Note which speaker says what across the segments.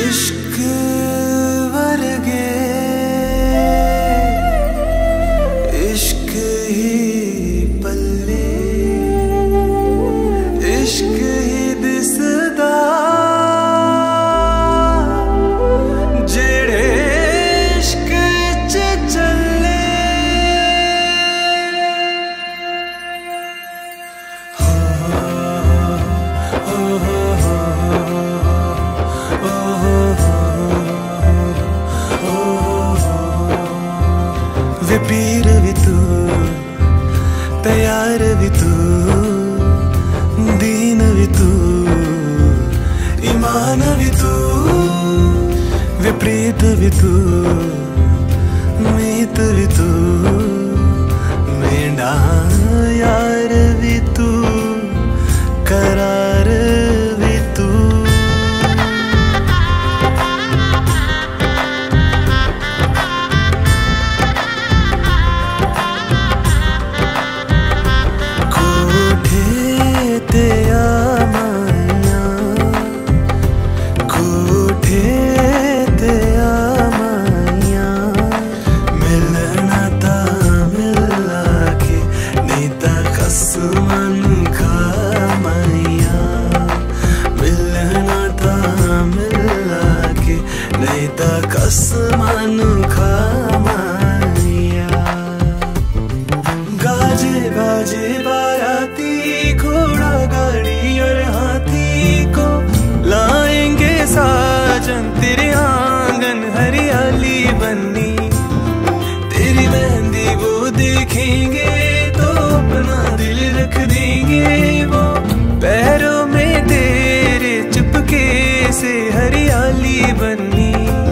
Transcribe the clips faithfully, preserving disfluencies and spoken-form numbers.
Speaker 1: इश्क वर्गे इश्क ही पल्ले इश्क ही दिसदा जेड़े इश्क च चले हो हो वे पीर भी तू तैयार भी तू दीन भी तू ईमान भी तू वे प्रीत भी तू मीत भी तू मेरा यार भी तू करार भी तू कसमानु खामाया गाजे बाजे बाराती घोड़ा गाड़ी और हाथी को लाएंगे साजन तेरे आंगन हरियाली बन्नी तेरी मेहंदी वो देखेंगे तो अपना दिल रख देंगे वो पैरों में तेरे चुपके से हरियाली बन्नी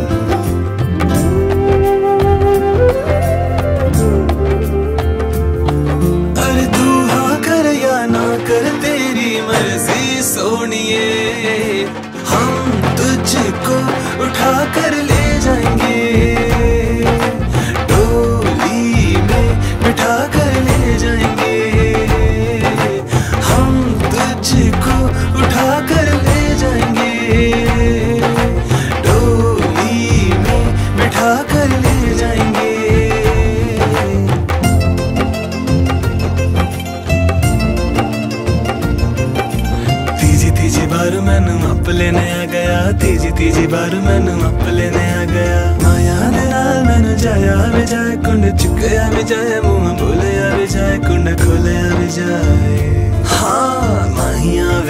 Speaker 1: सोनिए हम तुझको उठा कर ले जाएंगे डोली में बिठा कर ले जाएंगे हम तुझको उठा कर ले जाएंगे डोली में बिठा कर ले जाएंगे तीजी बार मैनू अप लेने आ गया तीजी तीजी बार मैनू अप लेने आ गया माया दे नाल मैनू जाया भी जाए कुंड चुकया भी जाए मुंह बोलिया भी जाए कुंड खोलिया भी जाए हाँ माहिया